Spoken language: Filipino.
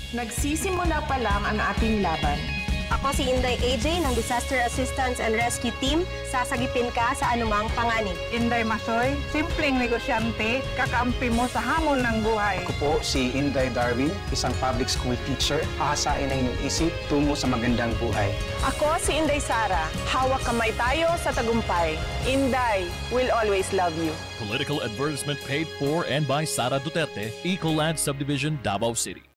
Nagsisimula pa lang ang ating laban. Ako si Inday AJ ng Disaster Assistance and Rescue Team. Sasagipin ka sa anumang panganib. Inday Masoy, simpleng negosyante, kakampi mo sa hamon ng buhay. Ako po si Inday Darwin, isang public school teacher. Ahasain ang inyong isip tungo sa magandang buhay. Ako si Inday SARA. Hawak kamay tayo sa tagumpay. Inday will always love you. Political advertisement paid for and by SARA Duterte, Ecoland Subdivision, Davao City.